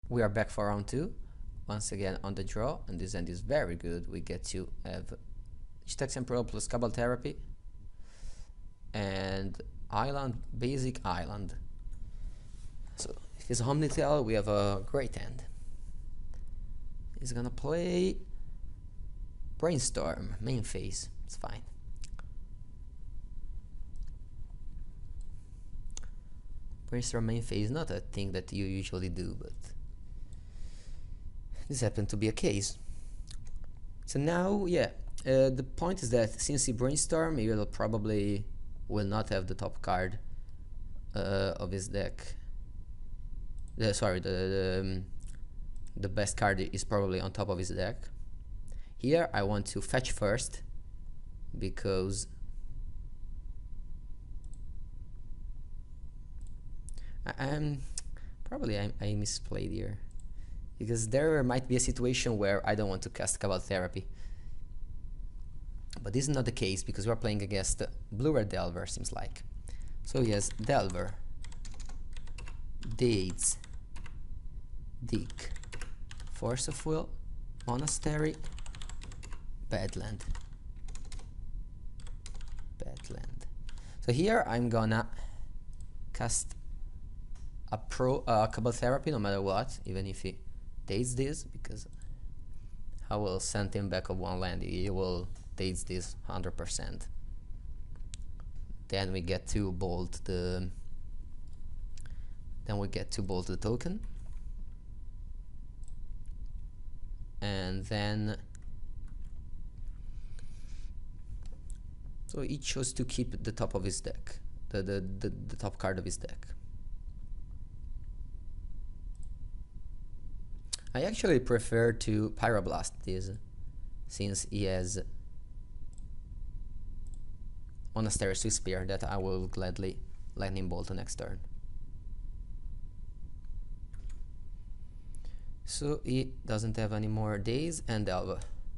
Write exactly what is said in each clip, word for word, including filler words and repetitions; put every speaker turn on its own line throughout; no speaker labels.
We are back for round two, once again on the draw, and this end is very good. We get to have Gitaxian Pro plus Cabal Therapy and Island, basic Island. So if it's Omnitail, we have a great end. He's gonna play Brainstorm, main phase, it's fine. Brainstorm main phase, not a thing that you usually do, but this happened to be a case. So now, yeah, uh, the point is that since he Brainstorm, he will probably will not have the top card uh, of his deck. The, sorry, the the, um, the best card is probably on top of his deck. Here I want to fetch first because I, I'm probably I, I misplayed here, because there might be a situation where I don't want to cast Cabal Therapy. But this is not the case because we're playing against Blue-Red Delver, seems like. So he has Delver, Dates, Dig, Force of Will, Monastery, Badland. Badland. So here I'm gonna cast a pro uh, Cabal Therapy no matter what, even if he dates this, because I will send him back of one land. He will dates this one hundred percent. Then we get to bolt the then we get to bolt the token, and then so he chose to keep the top of his deck, the the, the, the top card of his deck. I actually prefer to Pyroblast this, since he has Monastery Swiss Spear that I will gladly Lightning Bolt the next turn. So he doesn't have any more days, and Delver.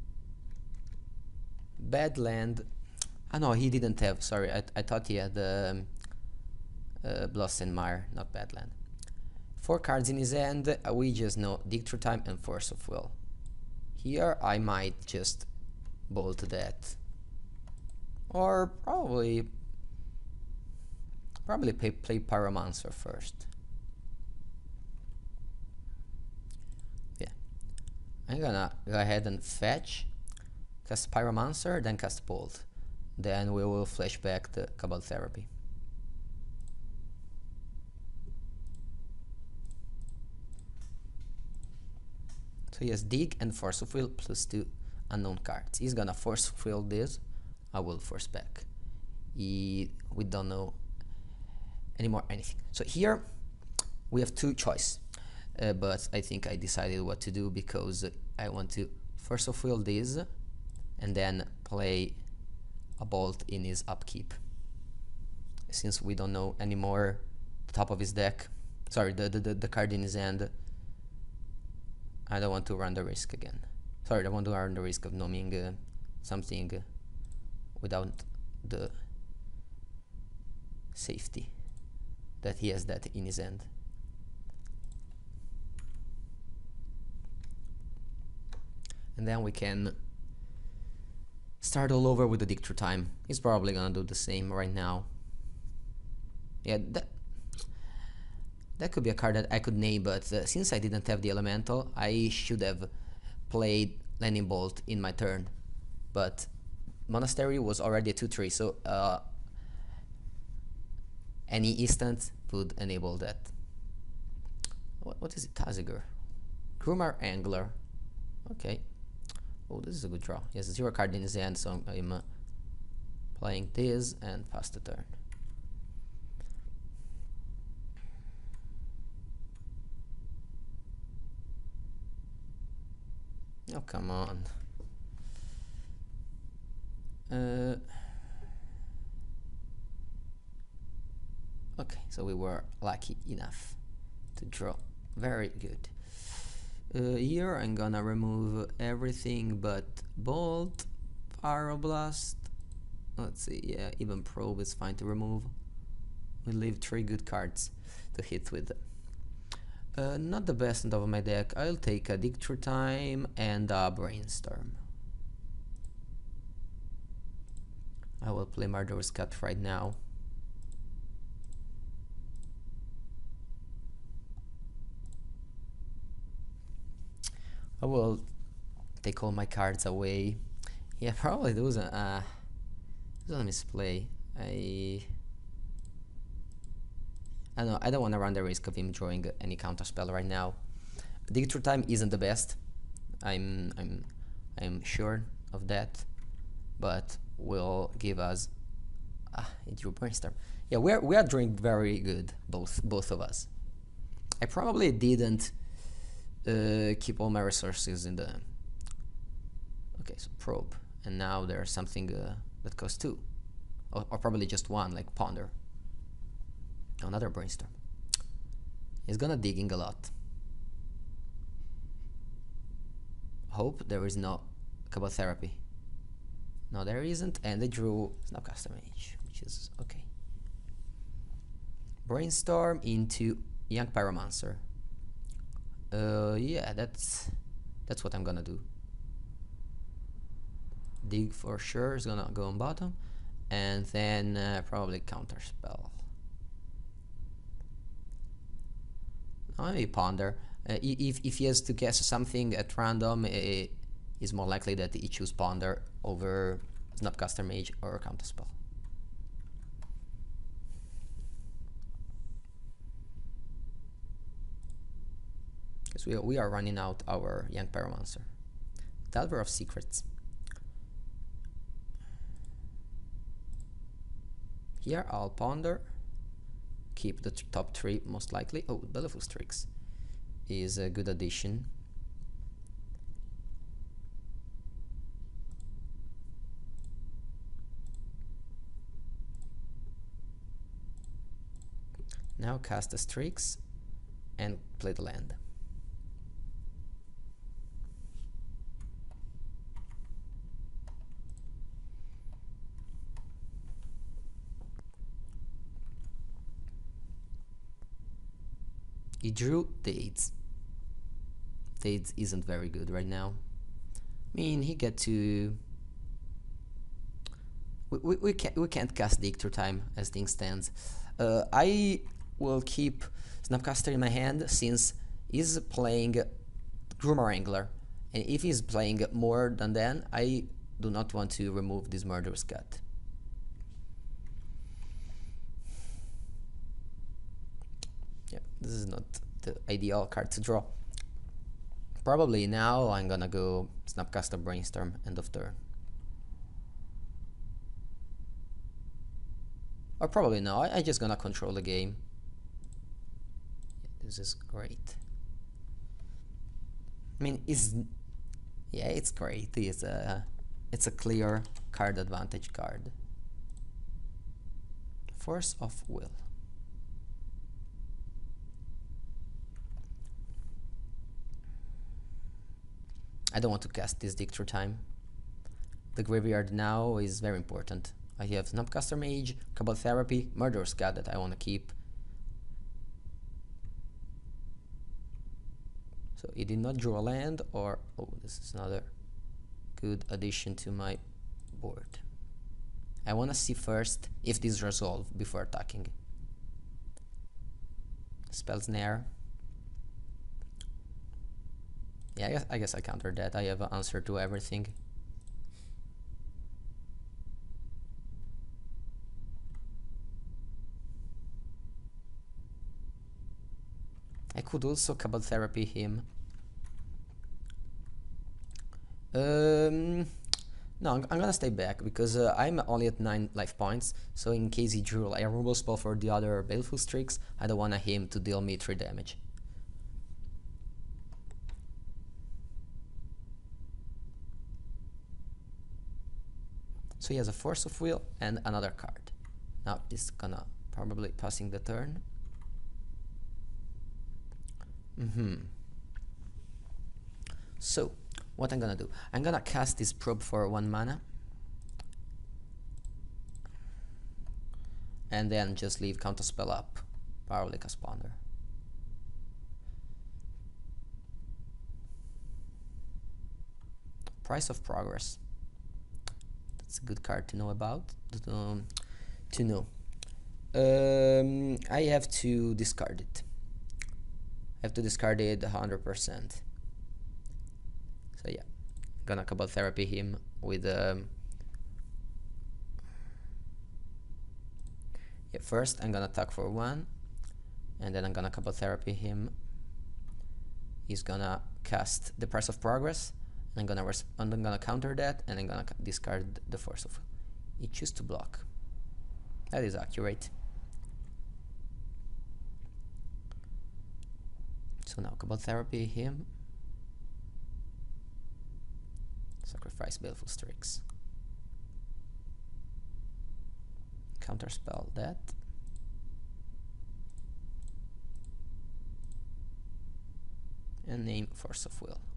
Bad land. Ah no, he didn't have, sorry, I, I thought he had um, uh, Blossenmire, not Badland. Four cards in his hand, uh, we just know Dig Through Time and Force of Will. Here I might just bolt that. Or probably probably play, play Pyromancer first. Yeah. I'm gonna go ahead and fetch, cast Pyromancer, then cast Bolt. Then we will flash back the Cabal Therapy. So he has Dig and Force of Will plus two unknown cards. He's gonna Force of Will this. I will force back. He, we don't know anymore anything. So here we have two choices, uh, but I think I decided what to do because I want to Force of Will this and then play a Bolt in his upkeep. Since we don't know anymore the top of his deck, sorry, the, the, the, the card in his hand, I don't want to run the risk again. Sorry, I don't want to run the risk of knowing uh, something uh, without the safety that he has that in his hand. And then we can start all over with the Dig Through Time. He's probably gonna do the same right now. Yeah, that that could be a card that I could name, but uh, since I didn't have the Elemental, I should have played Lightning Bolt in my turn. But Monastery was already a two three, so uh, any instant would enable that. What, what is it? Taziger. Grumar Angler. Okay. Oh, this is a good draw. He has a zero card in his hand, so I'm uh, playing this and pass the turn. Oh, come on. Uh, okay, so we were lucky enough to draw. Very good. Uh, here I'm gonna remove everything but Bolt, Pyroblast. Let's see, yeah, even Probe is fine to remove. We leave three good cards to hit with. Uh, not the best end of my deck. I'll take a Dig Through Time and a Brainstorm. I will play Murderous Cut right now. I will take all my cards away. Yeah, probably those are uh, those are a misplay. I I don't know, I don't want to run the risk of him drawing any counterspell right now. Dig Through Time isn't the best. I'm I'm I'm sure of that, but will give us ah, it drew Brainstorm. Yeah, we're we are doing very good, both both of us. I probably didn't uh, keep all my resources in the okay, so probe, and now there's something uh, that costs two, or, or probably just one, like Ponder. Another Brainstorm. He's gonna digging a lot. Hope there is no Cabal Therapy. No, there isn't, and they drew Snapcaster Mage, which is okay. Brainstorm into Young Pyromancer. Uh, yeah, that's that's what I'm gonna do. Dig for sure is gonna go on bottom, and then uh, probably Counterspell. Maybe Ponder. Uh, if, if he has to guess something at random, it is more likely that he choose Ponder over Snapcaster Mage or Counterspell. Because we, we are running out our Young Pyromancer. Delver of Secrets. Here I'll Ponder. Keep the top three most likely. Oh, Baleful Strix is a good addition. Now cast the Strix and play the land. He drew Dates. Dates isn't very good right now. I mean, he get to... We, we, we, can't, we can't cast Dig Through Time as things stands. Uh, I will keep Snapcaster in my hand since he's playing Groomer Wrangler. And if he's playing more than that, I do not want to remove this Murderous Cut. Yeah, this is not the ideal card to draw. Probably now I'm gonna go Snapcaster Brainstorm, end of turn. Or probably no, I, I just gonna control the game. Yeah, this is great. I mean, it's yeah, it's great. It's a it's a clear card advantage card. Force of Will. I don't want to cast this Dig Through Time. The graveyard now is very important. I have Snapcaster Mage, Cabal Therapy, Murderous Cut that I want to keep. So he did not draw a land, or oh, this is another good addition to my board. I want to see first if this resolve before attacking. Spell Snare. Yeah, I guess, I guess I countered that. I have an answer to everything. I could also Cabal Therapy him. Um, no, I'm, I'm gonna stay back because uh, I'm only at nine life points. So in case he drew a removal spell for the other Baleful Strix, I don't want him to deal me three damage. So he has a Force of Will and another card. Now this is gonna probably passing the turn. Mm-hmm. So what I'm gonna do? I'm gonna cast this Probe for one mana, and then just leave Counterspell up, probably cast Ponder. Price of Progress. That's a good card to know about. Um, to know. Um, I have to discard it. I have to discard it one hundred percent. So yeah, gonna Cabal Therapy him with um, yeah, first I'm gonna attack for one, and then I'm gonna Cabal Therapy him. He's gonna cast the Price of Progress, and I'm gonna and I'm gonna counter that, and I'm gonna discard the Force of Will. He chooses to block. That is accurate. So now Cabal Therapy him. Sacrifice Baleful Strix. Counterspell that. And name Force of Will.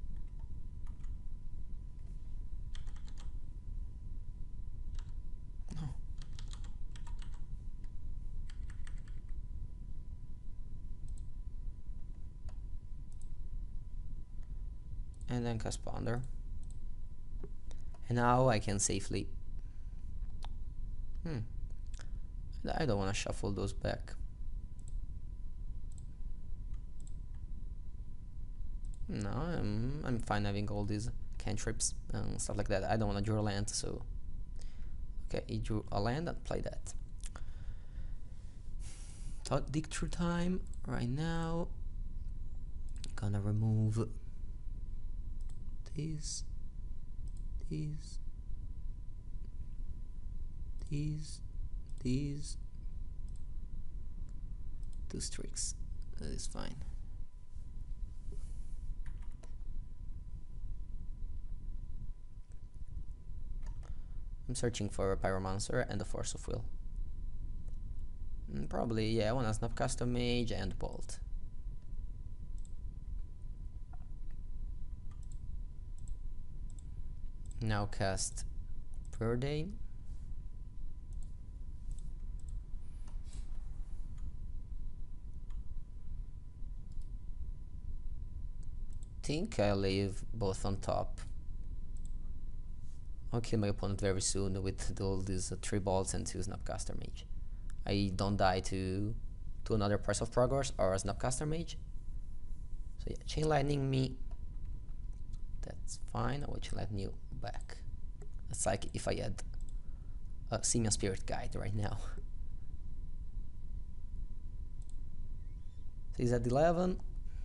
No. And then cast Ponder. And now I can safely... Hmm. I don't want to shuffle those back. No, I'm, I'm fine having all these cantrips and stuff like that. I don't want to draw land, so... Okay, he drew a land and play that. Thought dig through time right now. Gonna remove these, these, these, these, two streaks. That is fine. I'm searching for a Pyromancer and a Force of Will. Mm, probably, yeah, I want a Snapcaster Mage and Bolt. Now cast Preordain. Think I leave both on top. I'll kill my opponent very soon with all these uh, three bolts and two Snapcaster Mage. I don't die to to another Price of Progress or a Snapcaster Mage. So yeah, Chain Lightning me. That's fine. I will Chain Lightning you back. It's like if I had a Simian Spirit Guide right now. So he's at eleven.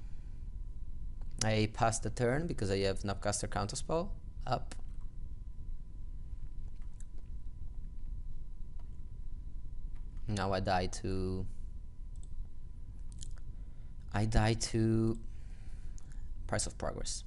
I pass the turn because I have Snapcaster Counterspell up. Now I die to... I die to Price of Progress.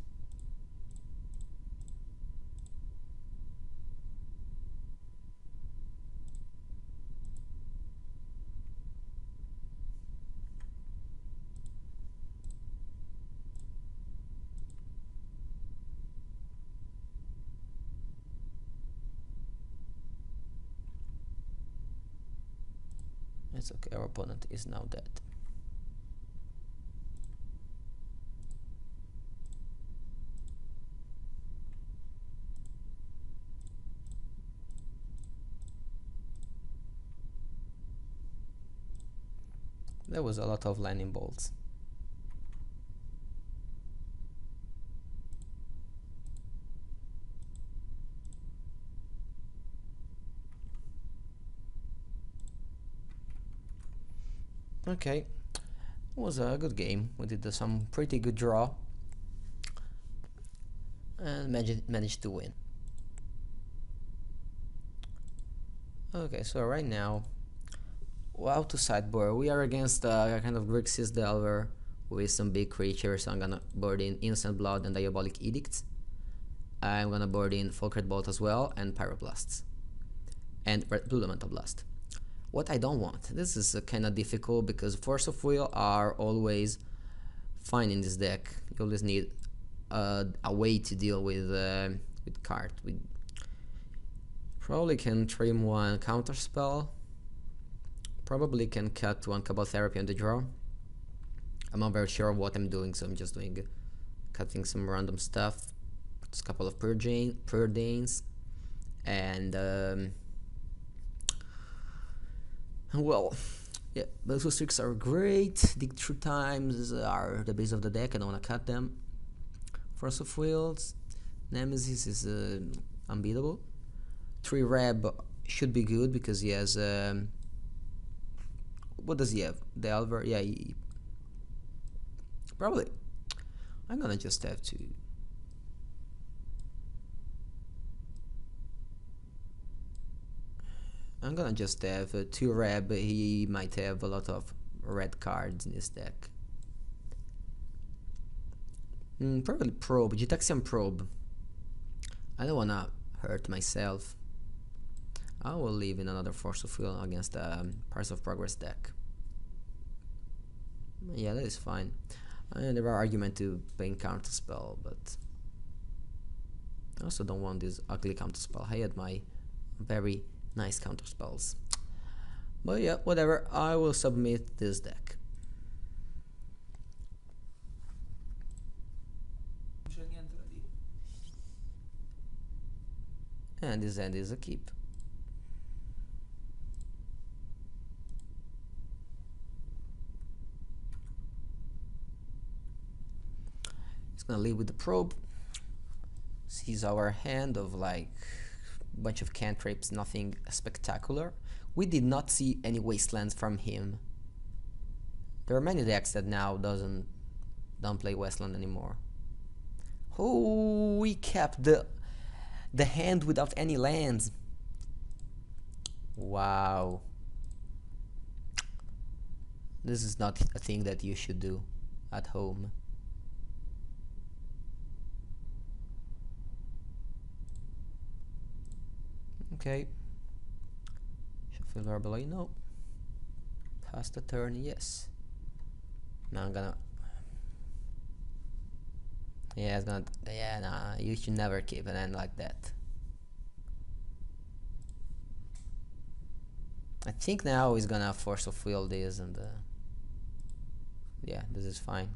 It's okay, our opponent is now dead. There was a lot of lightning bolts. Okay, it was a good game. We did uh, some pretty good draw and managed managed to win. Okay, so right now, wow, to sideboard. We are against uh, a kind of Grixis Delver with some big creatures. So I'm gonna board in Innocent Blood and Diabolic Edict. I'm gonna board in Fulcred Bolt as well and Pyroblasts and Red Blue Elemental Blast. What I don't want, this is uh, kind of difficult because Force of Will are always fine in this deck. You always need uh, a way to deal with uh, with card. We probably can trim one counter spell. Probably can cut one Cabal Therapy on the draw. I'm not very sure of what I'm doing, so I'm just doing cutting some random stuff. Just a couple of Purdanes, and um, well, yeah, Baleful Streaks are great. Dig Through Times are the base of the deck. I don't want to cut them. Force of Wills, Nemesis is uh, unbeatable. Three Reb should be good because he has. Um, what does he have? Delver? Yeah, he, probably. I'm gonna just have to. I'm gonna just have uh, two Reb. He might have a lot of red cards in his deck. Mm, probably Probe, Gitaxian Probe. I don't wanna hurt myself. I will leave in another Force of Will against the um, Paths of Progress deck. Yeah, that is fine. Uh, there are arguments to playing Counterspell, but I also don't want this ugly Counterspell. I had my very nice Counterspells. But yeah, whatever. I will submit this deck. And this end is a keep. He's gonna leave with the Probe. Sees our hand of like a bunch of cantrips, nothing spectacular. We did not see any wastelands from him. There are many decks that now doesn't don't play wasteland anymore. Oh, we kept the the hand without any lands. Wow. This is not a thing that you should do at home. Okay. Shuffle Arbelay, no. Pass the turn, yes. Now I'm gonna. Yeah, it's gonna. Yeah, nah, you should never keep an end like that. I think now he's gonna Force of Will this, and uh, yeah, this is fine.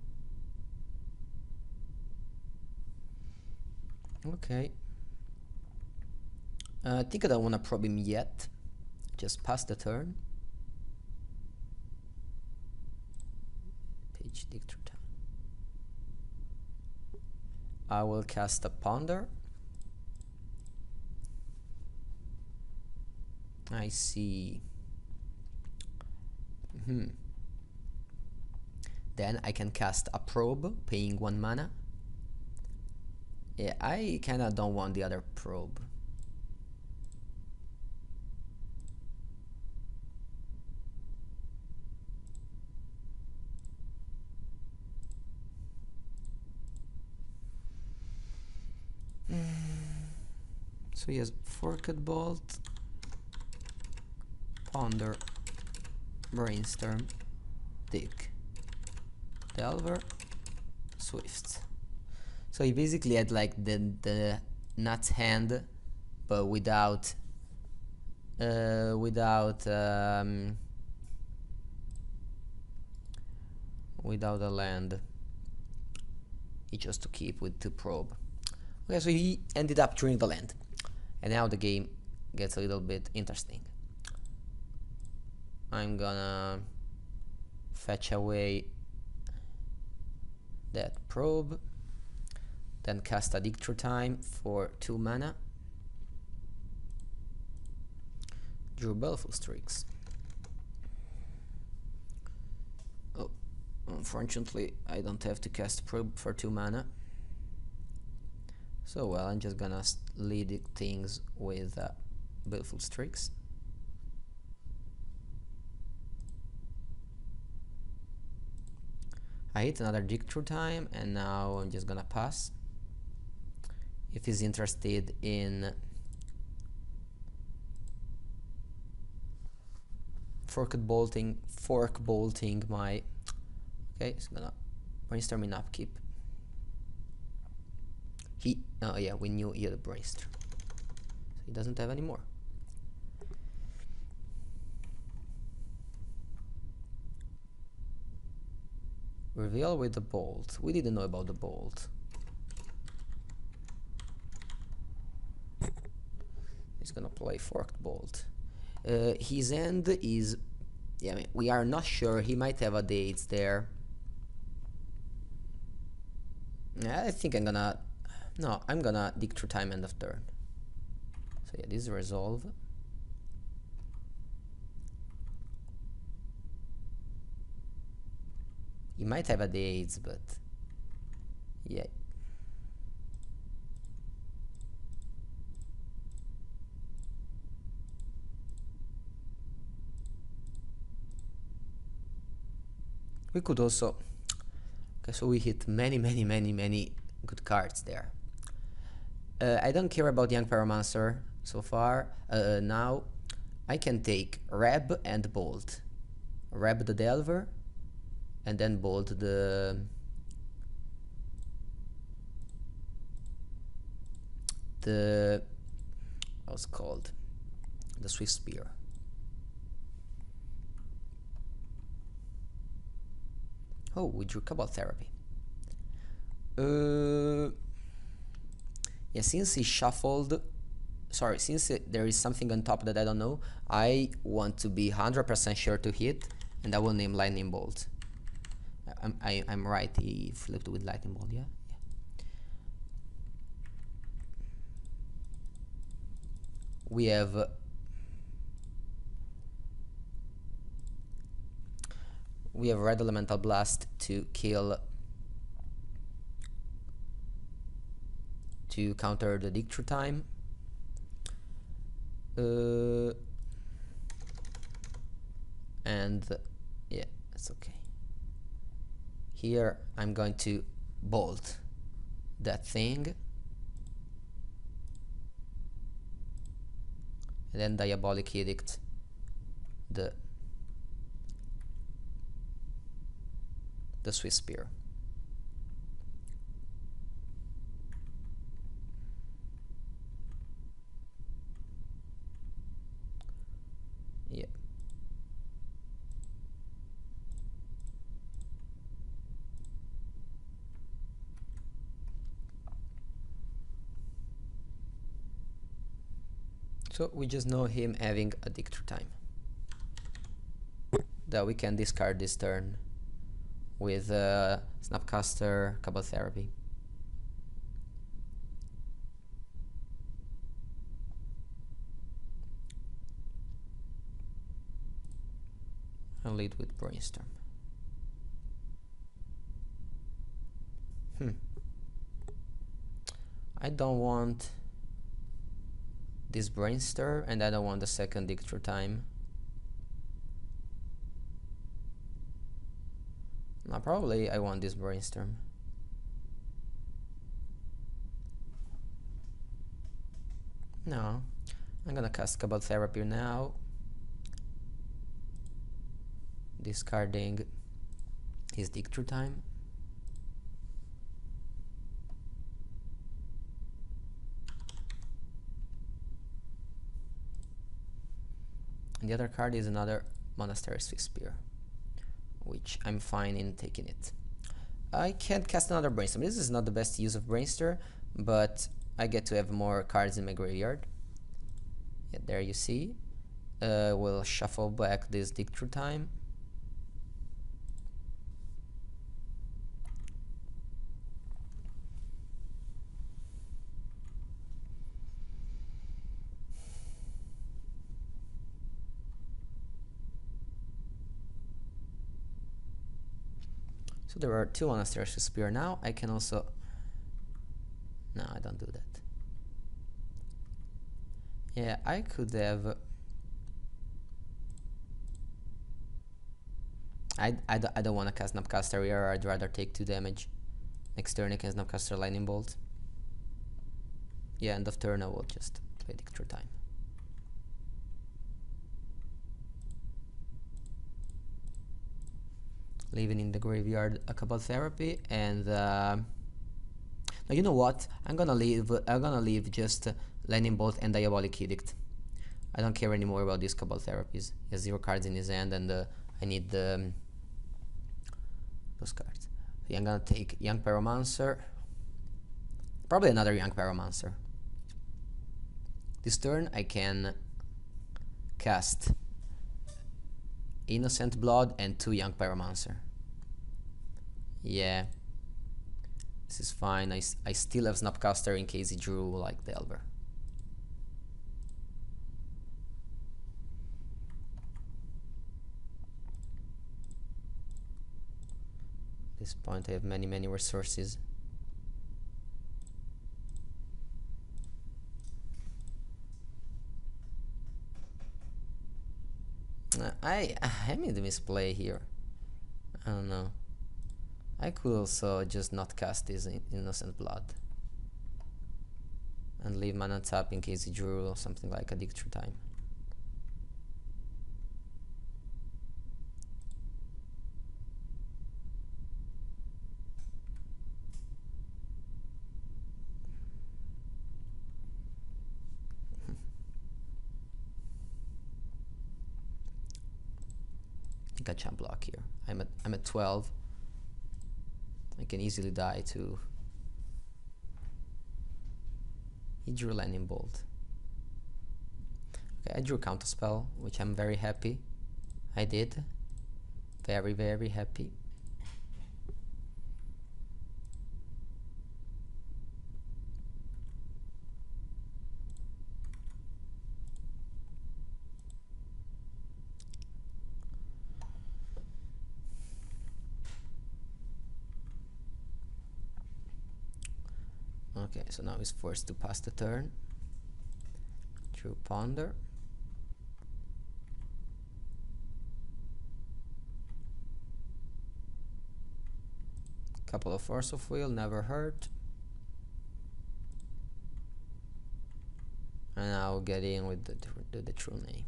Okay. Uh, I think I don't wanna probe him yet. Just pass the turn. Page Dig Through Time. I will cast a Ponder. I see. Hmm. Then I can cast a Probe, paying one mana. Yeah, I kinda don't want the other Probe. So he has Forked Bolt, Ponder, Brainstorm, Dig, Delver, Swift. So he basically had like the the nuts hand, but without uh, without um, without a land. He chose to keep with two Probe. Okay, so he ended up drawing the land, and now the game gets a little bit interesting. I'm gonna fetch away that Probe, then cast a Dig Through Time for two mana. Drew Baleful Streaks. Oh, unfortunately, I don't have to cast Probe for two mana. So well, I'm just gonna lead things with uh, Baleful Streaks. I hit another Dig Through Time, and now I'm just gonna pass. If he's interested in forked bolting, fork bolting my. Okay, he's gonna Brainstorm in upkeep. He, oh yeah, we knew he had a Brainstorm, so he doesn't have any more. Reveal with the Bolt. We didn't know about the Bolt. He's gonna play Forked Bolt. Uh, his end is, yeah, I mean, we are not sure. He might have a Dates there. Yeah, I think I'm gonna, no, I'm gonna dig through time end of turn. So yeah, this is resolve. He might have a Dates, but yeah. We could also, okay, so we hit many, many, many, many good cards there. Uh, I don't care about Young Pyromancer so far. Uh, now I can take Reb and Bolt. Reb the Delver, and then Bolt the the what's called the Swift Spear. Oh, we drew Cabal Therapy. Uh, yeah, since he shuffled, sorry, since it, there is something on top that I don't know, I want to be one hundred percent sure to hit, and I will name Lightning Bolt. I'm, I, I'm right, he flipped with Lightning Bolt, yeah? Yeah. We have uh, we have Red Elemental Blast to kill, to counter the Dig Through Time. Uh, and uh, yeah, that's okay. Here I'm going to Bolt that thing, and then Diabolic Edict the the Swift Spear. Yeah. So we just know him having a Dig Through Time that we can discard this turn with uh, Snapcaster, Cabal Therapy. I'll lead with Brainstorm. Hmm. I don't want this Brainstorm, and I don't want the second Dig Through Time. No, probably I want this Brainstorm. No, I'm gonna cast Cabal Therapy now, discarding his Dig Through Time. And the other card is another Monastery Swift Spear, which I'm fine in taking it. I can't cast another Brainstorm. This is not the best use of Brainstorm, but I get to have more cards in my graveyard. Yeah, there you see. Uh, we'll shuffle back this Dig Through Time. So there are two Monastery Swift Spear now. I can also... No, I don't do that. Yeah, I could have... I, I, I don't want to cast Snapcaster here. I'd rather take two damage. Next turn I can Snapcaster Lightning Bolt. Yeah, end of turn I will just play Dig Through Time. Leaving in the graveyard a Cabal Therapy, and uh, now you know what? I'm gonna leave. I'm gonna leave just uh, Lightning Bolt and Diabolic Edict. I don't care anymore about these Cabal Therapies. He has zero cards in his hand, and uh, I need the, um, those cards. So yeah, I'm gonna take Young Pyromancer. Probably another Young Pyromancer. This turn I can cast Innocent Blood and two Young Pyromancer. Yeah, this is fine. I, I still have Snapcaster in case he drew like Delver. At this point I have many many resources. Uh, I I made a misplay here. I don't know. I could also just not cast this in Innocent Blood and leave mana tap in case he drew something like a Dig Through Time. I think I can't block here. I'm at I'm at twelve. I can easily die to. He drew Lightning Bolt. Okay, I drew Counterspell, which I'm very happy. I did. Very, very happy. Okay, so now he's forced to pass the turn. Drew Ponder. Couple of Force of Will, never hurt. And I'll get in with the, the, the True Name.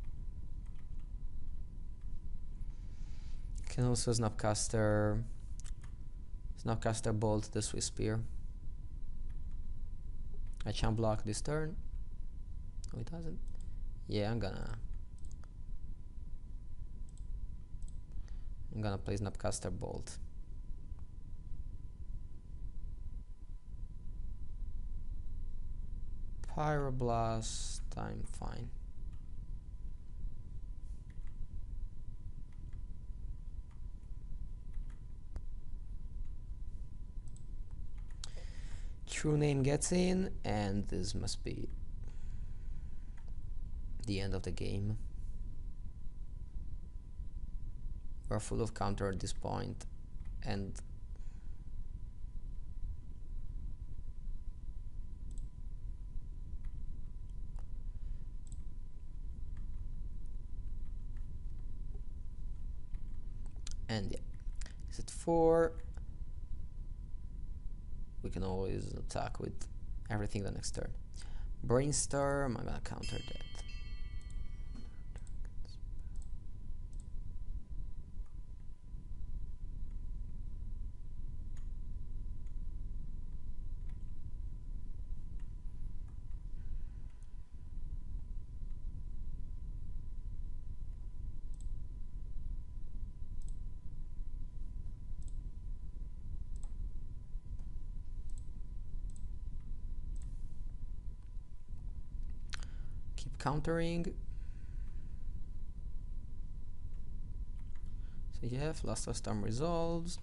Can also Snapcaster, Snapcaster Bolt the Swiss Spear. I can't block this turn. Oh, it doesn't. Yeah, I'm gonna. I'm gonna play Snapcaster Bolt. Pyroblast, I'm fine. True Name gets in, and this must be the end of the game. We're full of counter at this point, and and yeah, is it four? We can always attack with everything the next turn. Brainstorm, I'm gonna counter that. Keep countering. So yeah, Flusterstorm resolves.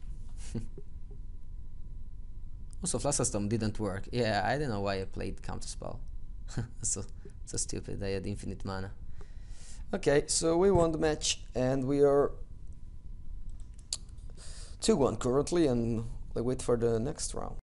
Also, Flusterstorm didn't work. Yeah, I don't know why I played Counterspell. so so stupid. I had infinite mana. Okay, so we won the match, and we are two one currently, and we wait for the next round.